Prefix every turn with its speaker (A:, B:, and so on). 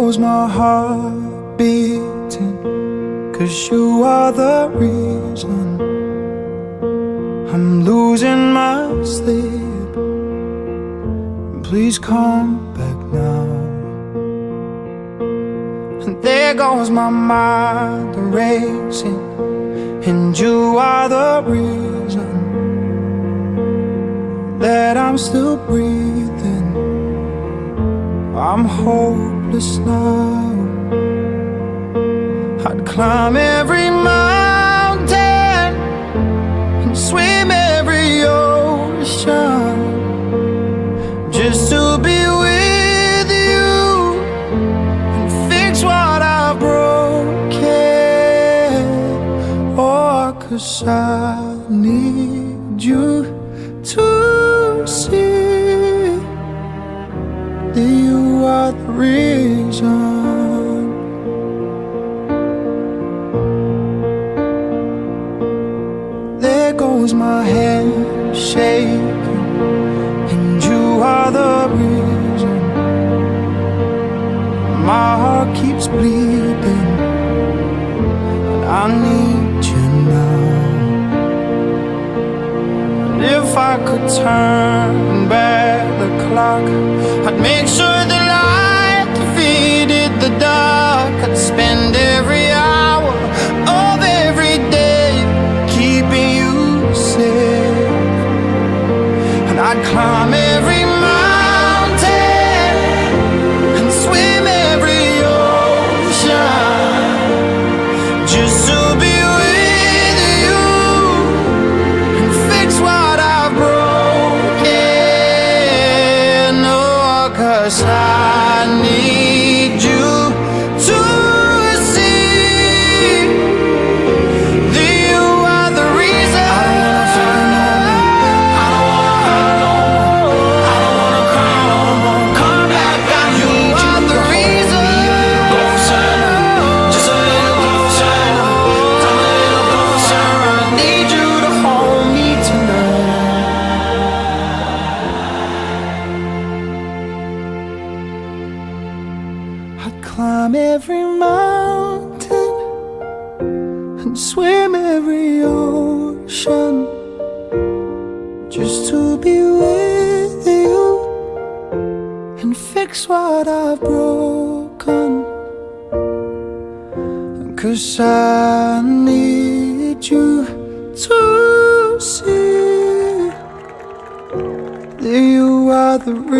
A: goes my heart beating, 'cause you are the reason I'm losing my sleep. Please come back now. And there goes my mind racing, and you are the reason that I'm still breathing. I'm hopeless now. I'd climb every mountain and swim every ocean just to be with you and fix what I've broken. Oh, 'cause I need you to see that you are the reason. There goes my hand shaking, and you are the reason. My heart keeps bleeding, and I need you now. And if I could turn back the clock, I'd make sure the light defeated the dark. I'd spend every hour of every day keeping you safe, and I'd climb every mountain and swim every ocean just to be with you and fix what I've broken. Oh, 'cause I need you to see that you are the reason. I don't wanna cry no more. Come back, I need you are the reason. Closer, just a little closer. Come a little closer. I need you to hold me tonight. I'd climb every mountain and swim every ocean just to be with you and fix what I've broken. 'Cause I need you to see that you are the reason.